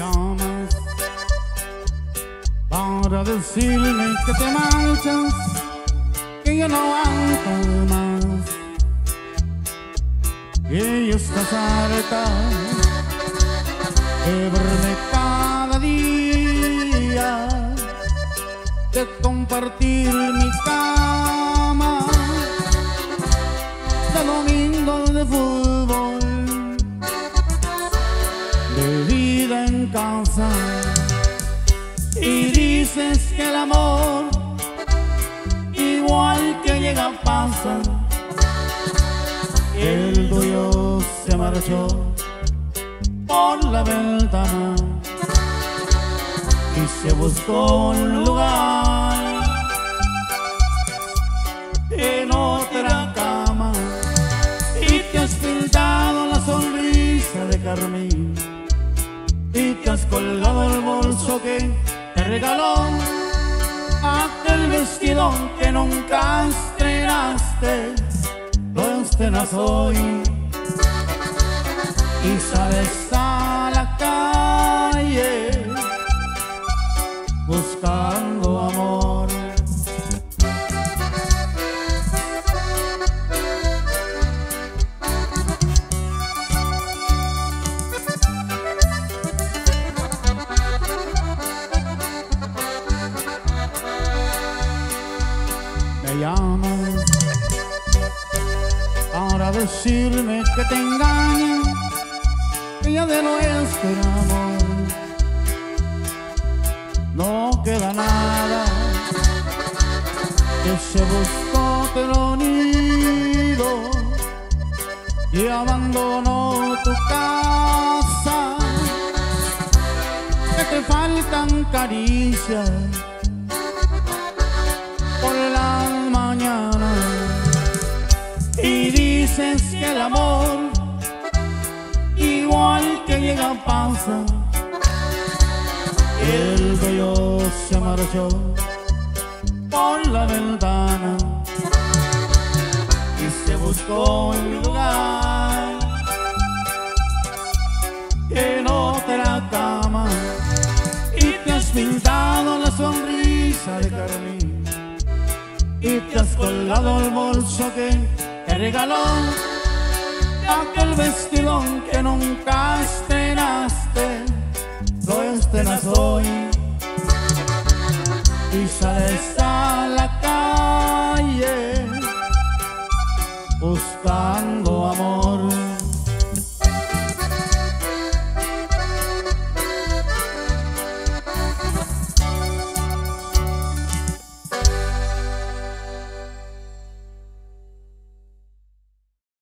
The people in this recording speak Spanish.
llamas para decirme que te marchas, que yo no aguanto más, que ya estás harta de verme cada día, de compartir mi cama, de domingos de fútbol, de vida en casa. Y dices que el amor, igual que llega, pasa. El tuyo se marchó por la ventana y se buscó un lugar en otra cama, y te has pintado la sonrisa de carmín y te has colgado el bolso que te regaló aquel vestidón que nunca estrenaste. Lo estrenas hoy y sales a la calle buscando amor. Me llamas para decirme que te engañan, que ya de nuestro amor no queda nada, que se buscó otro nido y abandonó tu casa, que te faltan caricias por las mañanas, y dices que el amor, igual que llega, pasa. El tuyo se marchó por la ventana y se buscó un lugar en otra cama, y te has pintado la sonrisa de carmín y te has colgado el bolso que te regaló aquel vestidón que nunca estrenaste.